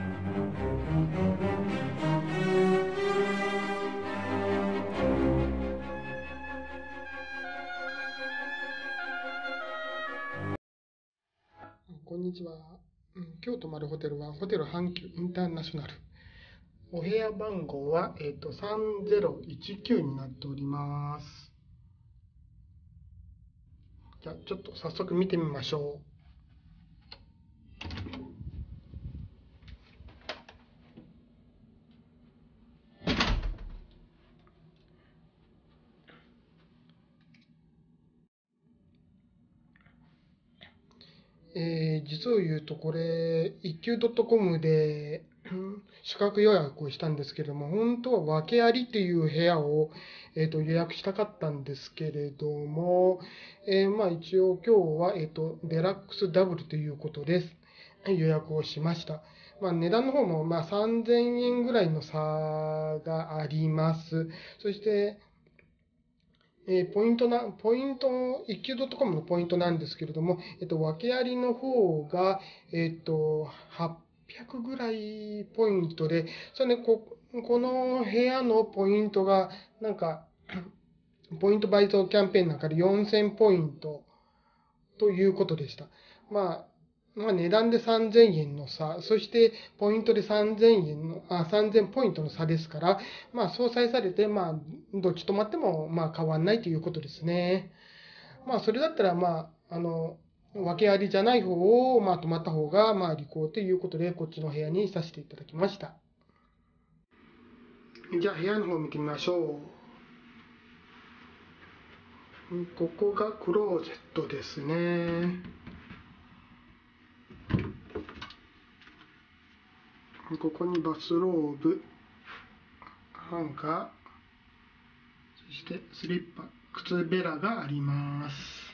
こんにちは。今日泊まるホテルはホテル阪急インターナショナル。お部屋番号は、3019になっております。じゃあちょっと早速見てみましょう。実を言うとこれ、一休 .com で宿泊予約をしたんですけれども、本当は訳ありという部屋を、予約したかったんですけれども、一応今日は、デラックスダブルということです。予約をしました。値段の方も3000円ぐらいの差があります。そして、ポイント、一級 .com のポイントなんですけれども、訳ありの方が、800ぐらいポイントで、それね、この部屋のポイントが、ポイント倍増キャンペーンの中で4000ポイントということでした。値段で3000円の差、そしてポイントで3000ポイントの差ですから、相殺されて、どっち止まっても、変わんないということですね。それだったら、訳ありじゃない方を、泊まった方が、利口ということで、こっちの部屋にさせていただきました。じゃあ、部屋の方を見てみましょう。ここがクローゼットですね。ここにバスローブ、ハンガー、そしてスリッパ、靴べらがあります。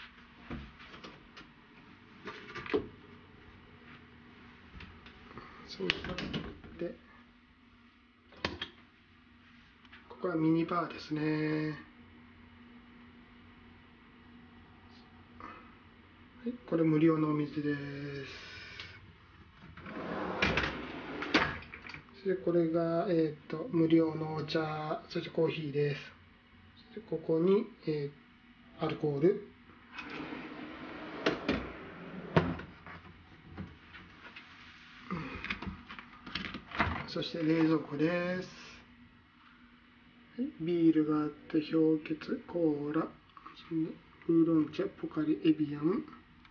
そうして、ここはミニバーですね。はい、これ無料のお水です。で、これが、無料のお茶、そしてコーヒーです。でここに、アルコール。そして冷蔵庫です。ビールがあって、氷結、コーラ、ウーロン茶、ポカリ、エビアン、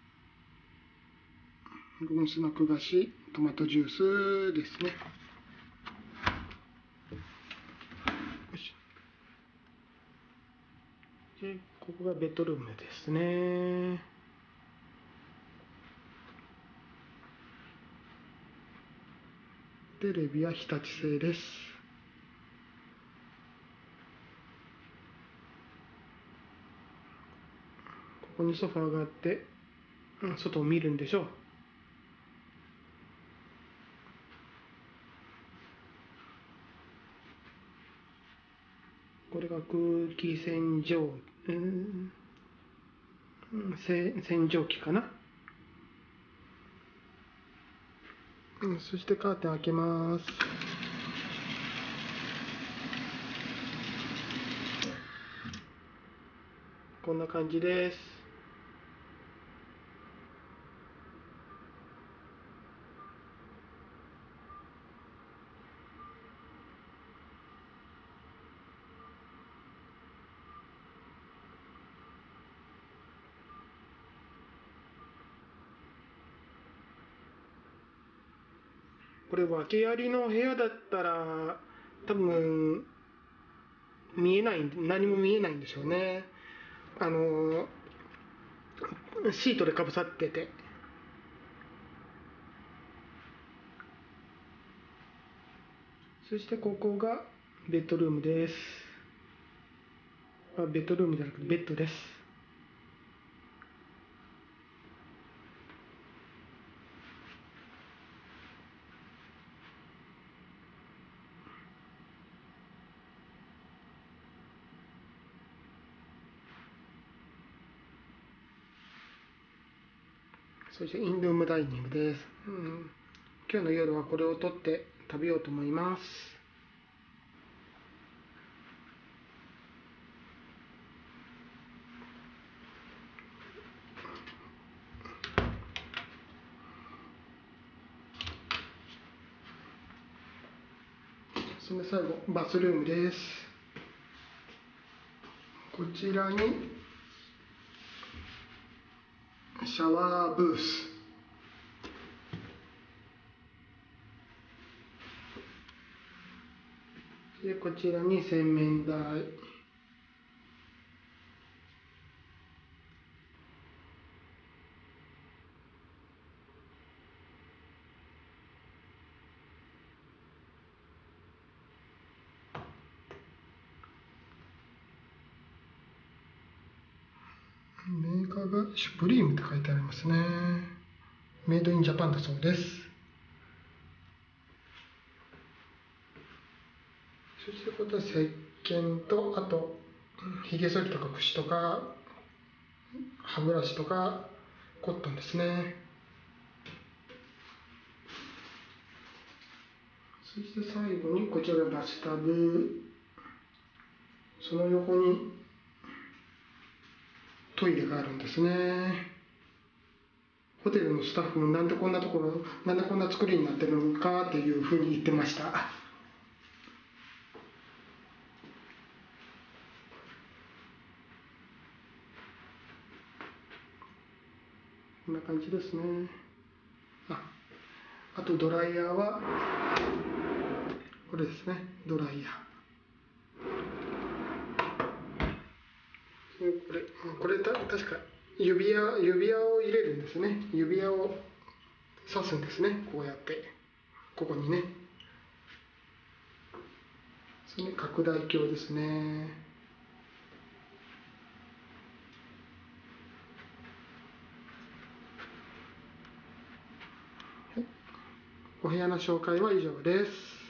ゴンスナック菓子、トマトジュースですね。で、ここがベッドルームですね。テレビは日立製です。ここにソファーがあって、外を見るんでしょう。これが空気洗浄、洗浄機かな。そしてカーテン開けます。こんな感じです。これ訳ありの部屋だったら多分何も見えないんでしょうね。シートでかぶさってて、そしてここがベッドルームです。ベッドルームじゃなくてベッドです。そしてインルームダイニングです。 今日の夜はこれを取って食べようと思います。その最後、バスルームです。こちらにシャワーブース、でこちらに洗面台、メーカーがシュプリームって書いてありますね。メイドインジャパンだそうです。そしてこれは石鹸と、あとひげ剃りとか櫛とか歯ブラシとかコットンですね。そして最後にこちらがバスタブ、その横にトイレがあるんですね。ホテルのスタッフもなんでこんな作りになってるのかっていうふうに言ってました。こんな感じですね。あとドライヤーはこれですね、ドライヤー。これ確か指輪を入れるんですね。指輪を刺すんですね。こうやってここにね。それ拡大鏡ですね。はい、お部屋の紹介は以上です。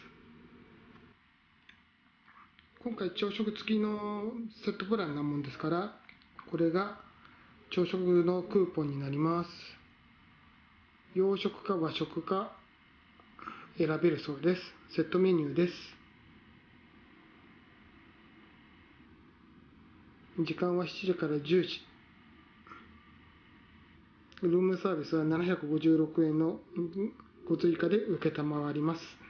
今回朝食付きのセットプランなもんですから、これが朝食のクーポンになります。洋食か和食か選べるそうです。セットメニューです。時間は7時から10時。ルームサービスは756円のご追加で承ります。